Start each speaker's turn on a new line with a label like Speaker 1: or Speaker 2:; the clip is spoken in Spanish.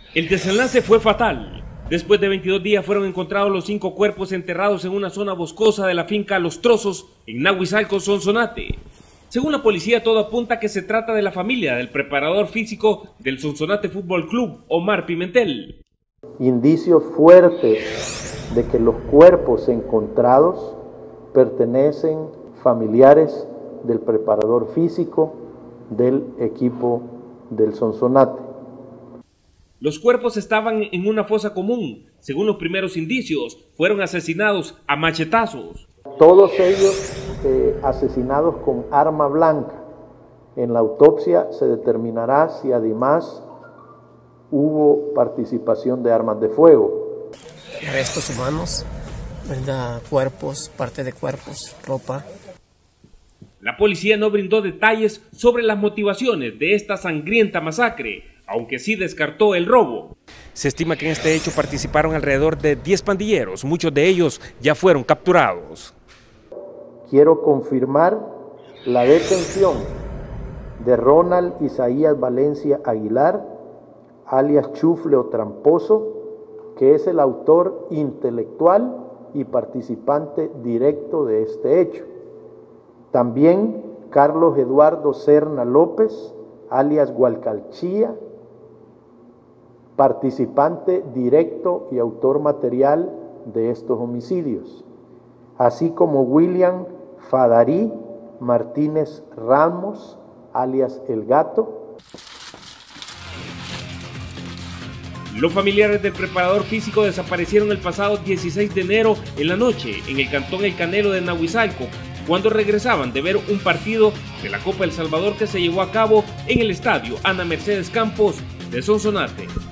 Speaker 1: El desenlace fue fatal. Después de 22 días fueron encontrados los 5 cuerpos enterrados en una zona boscosa de la finca Los Trozos, en Nahuizalco, Sonsonate. Según la policía, todo apunta que se trata de la familia del preparador físico del Sonsonate Fútbol Club, Omar Pimentel.
Speaker 2: Indicios fuertes de que los cuerpos encontrados pertenecen familiares del preparador físico del equipo del Sonsonate.
Speaker 1: Los cuerpos estaban en una fosa común. Según los primeros indicios, fueron asesinados a machetazos.
Speaker 2: Todos ellos asesinados con arma blanca. En la autopsia se determinará si además hubo participación de armas de fuego.
Speaker 3: Restos humanos, ¿verdad? Cuerpos, parte de cuerpos, ropa.
Speaker 1: La policía no brindó detalles sobre las motivaciones de esta sangrienta masacre, aunque sí descartó el robo. Se estima que en este hecho participaron alrededor de 10 pandilleros, muchos de ellos ya fueron capturados.
Speaker 2: Quiero confirmar la detención de Ronald Isaías Valencia Aguilar, alias Chufle o Tramposo, que es el autor intelectual y participante directo de este hecho. También Carlos Eduardo Serna López, alias Gualcalchía, participante directo y autor material de estos homicidios, así como William Fadarí Martínez Ramos, alias El Gato.
Speaker 1: Los familiares del preparador físico desaparecieron el pasado 16 de enero en la noche en el cantón El Canelo de Nahuizalco, cuando regresaban de ver un partido de la Copa El Salvador que se llevó a cabo en el estadio Ana Mercedes Campos de Sonsonate.